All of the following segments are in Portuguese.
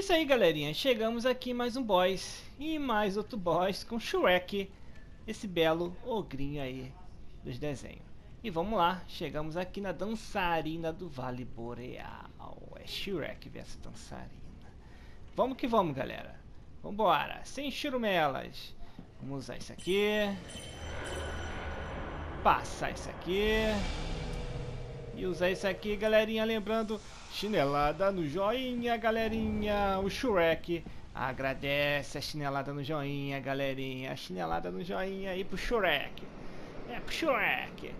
isso aí, galerinha. Chegamos aqui em mais um boss. E mais outro boss com Shrek. Esse belo ogrinho aí dos desenhos. E vamos lá. Chegamos aqui na dançarina do Vale Boreal. É Shrek versus dançarina. Vamos que vamos, galera. Vambora. Sem churumelas. Vamos usar isso aqui. Passar isso aqui. E usar isso aqui, galerinha, lembrando, chinelada no joinha, galerinha. O Shrek agradece a chinelada no joinha, galerinha. A chinelada no joinha aí pro Shrek. É pro Shrek.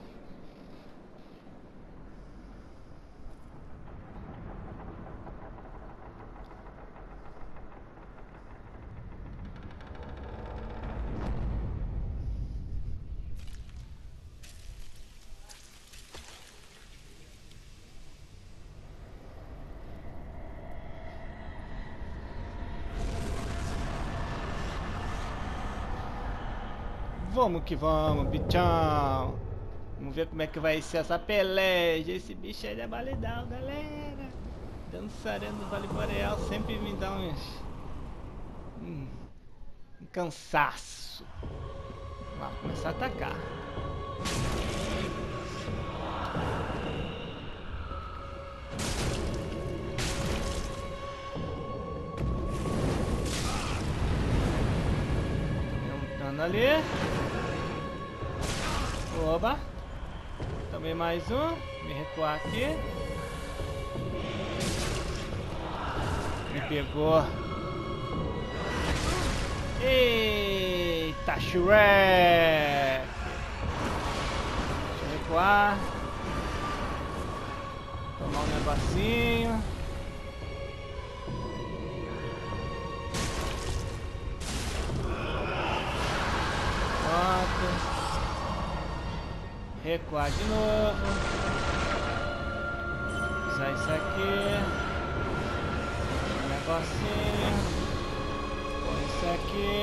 Vamos que vamos, bichão. Vamos ver como é que vai ser essa peleja. Esse bicho aí é baledão, galera. Dançarino do Vale Boreal sempre me dá um cansaço. Vamos lá, começar a atacar. Ali. Oba. Também mais um. Me recuar aqui. Me pegou. Eita, Shrek. Deixa eu recuar. Tomar um negocinho. Recuar de novo. Usar isso aqui. Um negocinho. Põe isso aqui.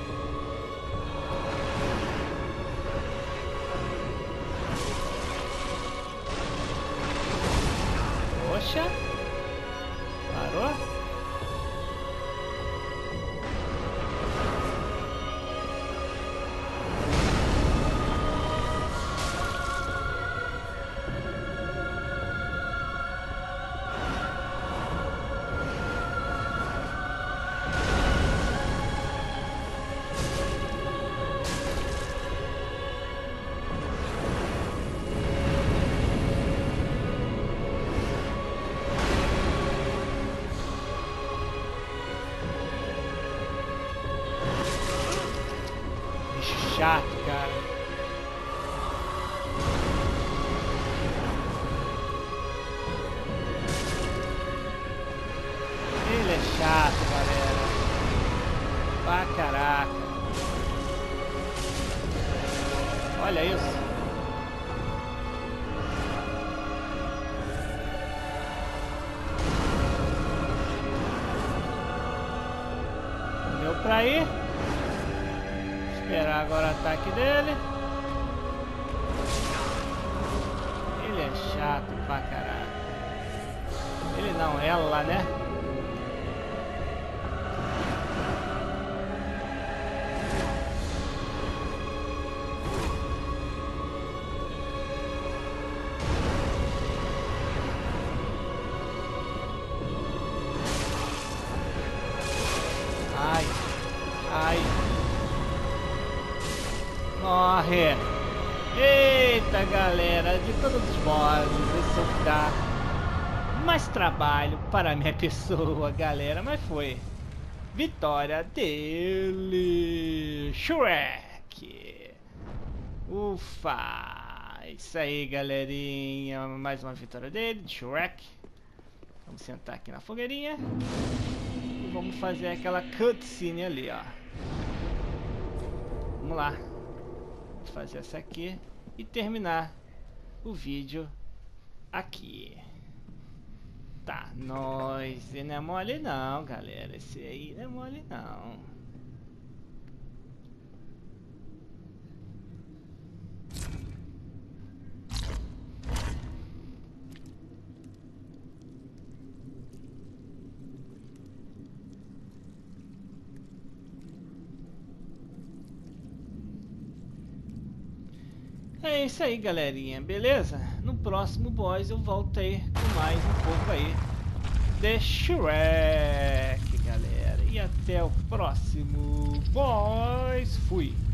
Poxa. Parou? Chato, cara. Ele é chato, galera. Pra caraca. Olha isso. Deu pra ir. Esperar agora o ataque dele. Ele é chato pra caralho. Ele não, ela, né? Ai, ai. Morre! Eita, galera, de todos os modos, isso dá mais trabalho para a minha pessoa, galera, mas foi vitória dele, Shrek. Ufa! Isso aí, galerinha, mais uma vitória dele, de Shrek. Vamos sentar aqui na fogueirinha e vamos fazer aquela cutscene ali, ó. Vamos lá. Fazer essa aqui e terminar o vídeo aqui. Tá, nós não é mole não, galera. Esse aí não é mole não. É isso aí, galerinha, beleza? No próximo boss eu volto aí com mais um pouco aí de Shrek, galera. E até o próximo boss. Fui!